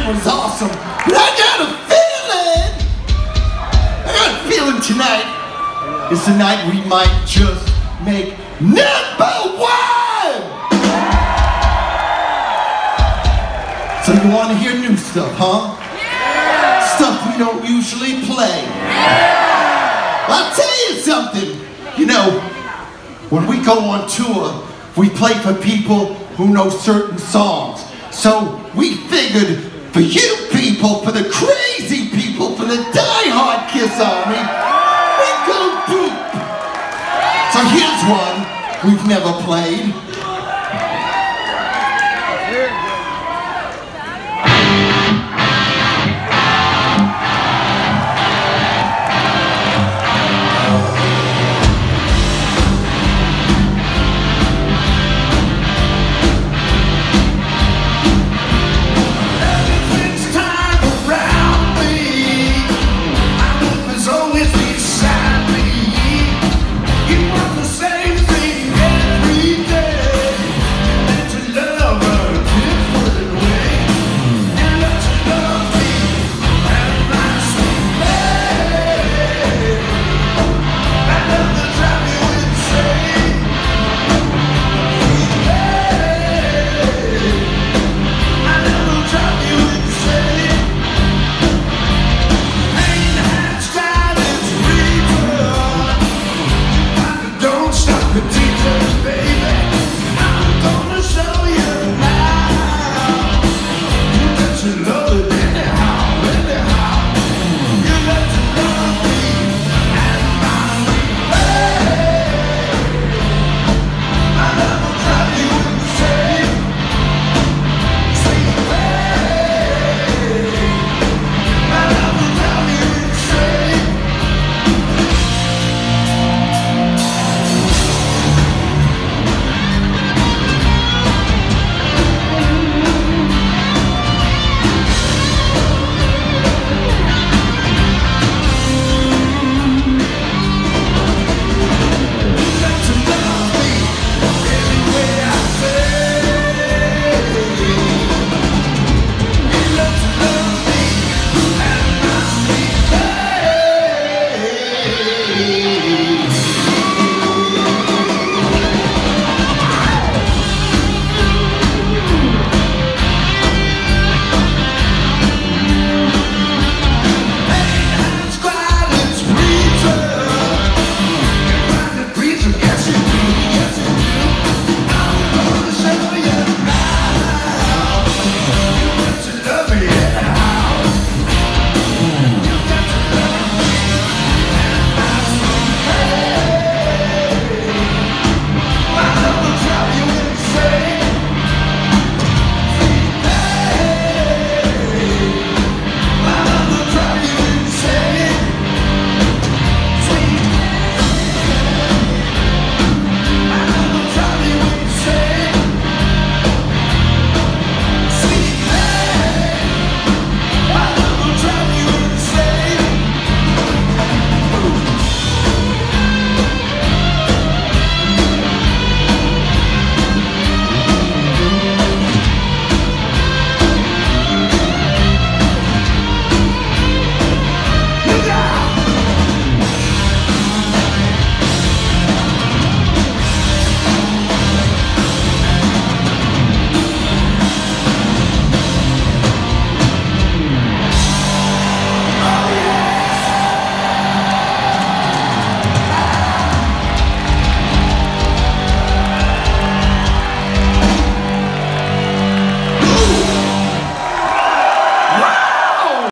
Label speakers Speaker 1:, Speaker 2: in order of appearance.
Speaker 1: night was awesome, but I got a feeling tonight is the night we might just make #1! So you want to hear new stuff, huh? Yeah! Stuff we don't usually play. Yeah! I'll tell you something. You know, when we go on tour, we play for people who know certain songs. So we figured for you people, for the crazy people, for the die-hard Kiss Army, we go deep. So here's one we've never played.